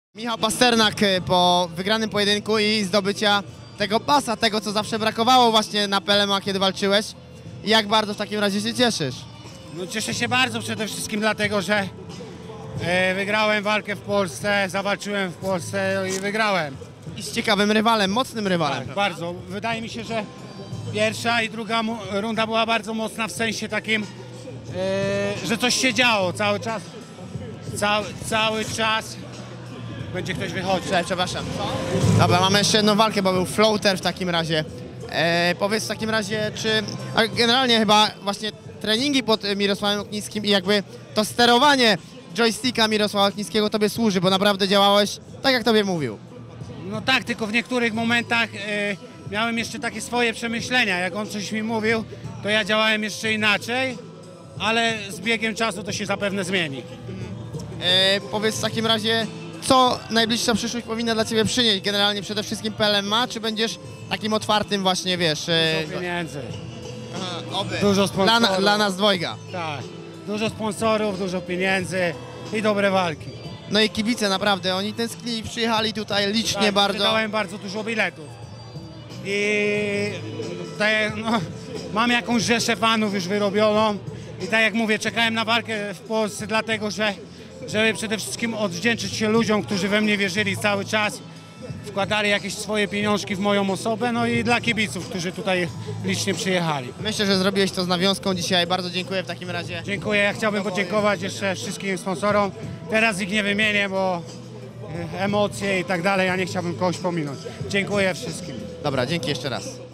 Michał Pasternak po wygranym pojedynku i zdobycia tego pasa, tego co zawsze brakowało właśnie na PLMA, kiedy walczyłeś. Jak bardzo w takim razie się cieszysz? No, cieszę się bardzo przede wszystkim dlatego, że wygrałem walkę w Polsce, zawalczyłem w Polsce i wygrałem. I z ciekawym rywalem, mocnym rywalem. Tak, bardzo. Wydaje mi się, że pierwsza i druga runda była bardzo mocna w sensie takim, że coś się działo cały czas. Cały czas będzie ktoś wychodził. Przepraszam. Dobra, mamy jeszcze jedną walkę, bo był floater w takim razie. Powiedz w takim razie, czy a generalnie chyba właśnie treningi pod Mirosławem Okniskim i jakby to sterowanie joysticka Mirosława Okniskiego tobie służy, bo naprawdę działałeś tak, jak tobie mówił. No tak, tylko w niektórych momentach miałem jeszcze takie swoje przemyślenia. Jak on coś mi mówił, to ja działałem jeszcze inaczej, ale z biegiem czasu to się zapewne zmieni. Powiedz w takim razie, co najbliższa przyszłość powinna dla ciebie przynieść? Generalnie przede wszystkim PLMA, czy będziesz takim otwartym właśnie, wiesz... Dużo pieniędzy. Oby. Dużo sponsorów. Dla nas dwojga. Tak, dużo sponsorów, dużo pieniędzy i dobre walki. No i kibice naprawdę, oni tęsknili, przyjechali tutaj licznie Tak, bardzo. wydałem bardzo dużo biletów. I no, mam jakąś rzeszę fanów już wyrobioną. I tak jak mówię, czekałem na walkę w Polsce dlatego, żeby przede wszystkim odwdzięczyć się ludziom, którzy we mnie wierzyli cały czas. Wkładali jakieś swoje pieniążki w moją osobę, no i dla kibiców, którzy tutaj licznie przyjechali. Myślę, że zrobiłeś to z nawiązką dzisiaj. Bardzo dziękuję w takim razie. Dziękuję, ja chciałbym podziękować jeszcze wszystkim sponsorom. Teraz ich nie wymienię, bo emocje i tak dalej, ja nie chciałbym kogoś pominąć. Dziękuję wszystkim. Dobra, dzięki jeszcze raz.